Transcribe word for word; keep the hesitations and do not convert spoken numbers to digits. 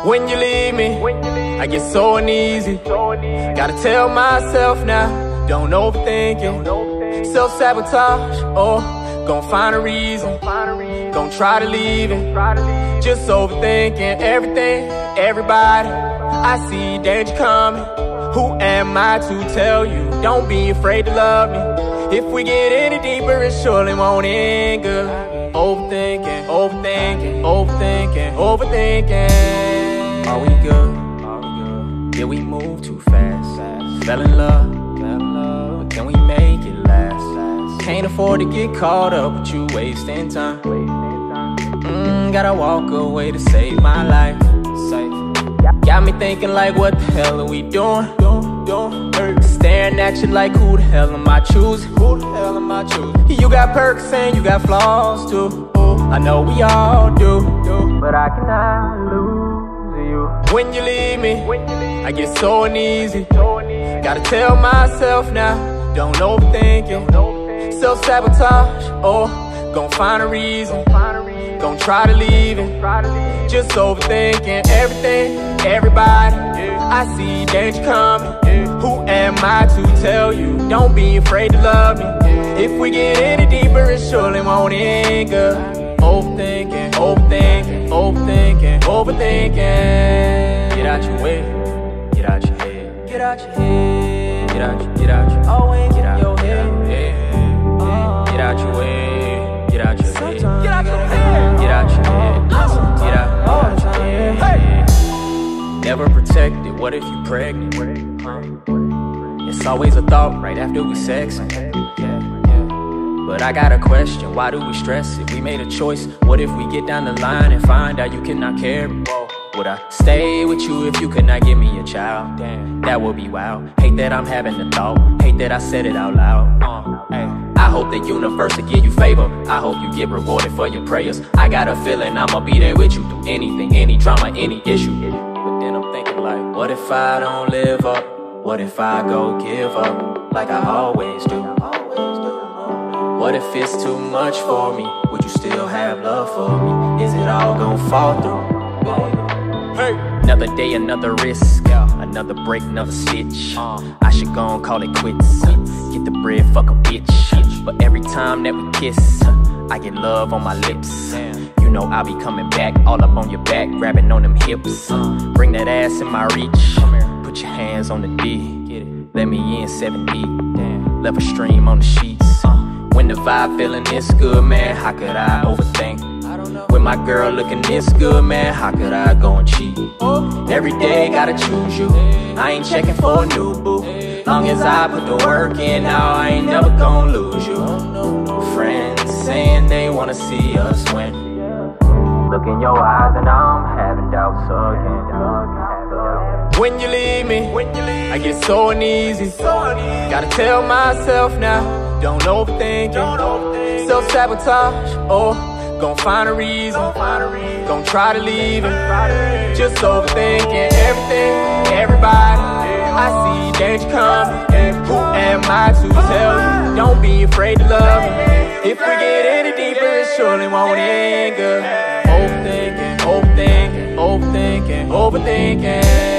When you leave me, I get so uneasy. Gotta tell myself now, don't overthink it. Self-sabotage, oh, gon' find a reason. Gon' try to leave it. Just overthinking everything, everybody. I see danger coming. Who am I to tell you? Don't be afraid to love me. If we get any deeper, it surely won't end good. Overthinking, overthinking, overthinking, overthinking. Are we good? Did we move too fast? Fell in love, but can we make it last? Can't afford to get caught up with you wasting time. Mm, gotta walk away to save my life. Got me thinking like, what the hell are we doing? Staring at you like, who the hell am I choosing? Who the hell am I choosing? You got perks and you got flaws too. I know we all do, but I cannot lose you. When you leave me, I get so uneasy. Gotta tell myself now, don't overthink it. Self-sabotage, oh, gon' find a reason. Gon' try to leave it. Just overthinking everything, everybody. I see danger coming. Who am I to tell you? Don't be afraid to love me. If we get any deeper, it surely won't end good. Overthinking, overthinking, overthinking, overthinking. Get out your way, get out your head, get out your head, get out your, get out your, always get out your head, get out your way, get out your head, get out your head, get out your head, get out your head. Never protected, what if you pregnant? It's always a thought right after we sexin'. But I got a question, why do we stress it? We made a choice, what if we get down the line and find out you cannot carry? Would I stay with you if you could not give me a child? Damn, that would be wild. Hate that I'm having the thought, hate that I said it out loud. uh, hey. I hope the universe will give you favor. I hope you get rewarded for your prayers. I got a feeling I'ma be there with you through anything, any drama, any issue. But then I'm thinking like, what if I don't live up? What if I go give up like I always do? What if it's too much for me? Would you still have love for me? Is it all gonna fall through? Hey. Another day, another risk, another break, another stitch. I should go and call it quits. Get the bread, fuck a bitch. But every time that we kiss, I get love on my lips. You know I'll be coming back, all up on your back, grabbing on them hips. Bring that ass in my reach. Put your hands on the D. Let me in seven deep. Left a stream on the sheets. When the vibe feeling this good, man, how could I overthink? When my girl looking this good, man, how could I go and cheat? Every day gotta choose you. I ain't checking for a new boo. Long as I put the work in, now I ain't never gonna lose you. Friends saying they wanna see us win. Look in your eyes and I'm having doubts again. When you leave me, I get so uneasy. Gotta tell myself now, don't overthink it. Self-sabotage, oh, gon' find a reason. Gon' try to leave it. Just overthinking everything, everybody. I see danger coming. Who am I to tell you? Don't be afraid to love me. If we get any deeper, it surely won't end good. Overthinking, overthinking, overthinking, overthinking.